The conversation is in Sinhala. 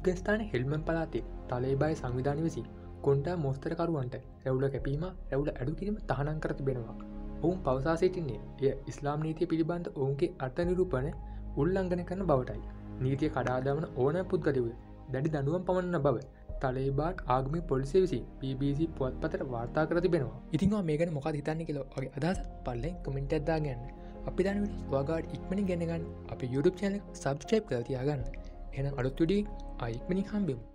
අෆ්ගනිස්ථාන හෙල්මන් පලාතේ තලේබායි සංවිධාන විසින් කොන්ඩා මෝස්තරකරුවන්ට රැවුල කැපීම රැවුල අඩු කිරීම තහනම් කර තිබෙනවා. ඔවුන් පවසා සිටින්නේ එය ඉස්ලාම් නීතිය පිළිබඳ ඔවුන්ගේ අර්ථ නිරූපණ උල්ලංඝන කරන බවටයි. නීතිය කඩාදමන ඕන පුද්ගලව දැඩි දනුවම් පමණන බව තලේබාන් ආගමි පොලිසිය විසින් BBC පුවත්පතට වාර්තා කර තිබෙනවා. ඉතින්වා මේකන මොකද හිතන්න කියල ඔගේ අදහස පල්ලෙන් කමෙන්ට් ඇද්දා ගන්න. අපි දන්න ස්වාගාඩ් ඉක්මනි ගැනගන්න අපි YouTube චැනල සබස්ක්‍රයිබ් කර තියාගන්න. එන අලුත් විඩියෝ ආයික්මනින් හම්බෙමු.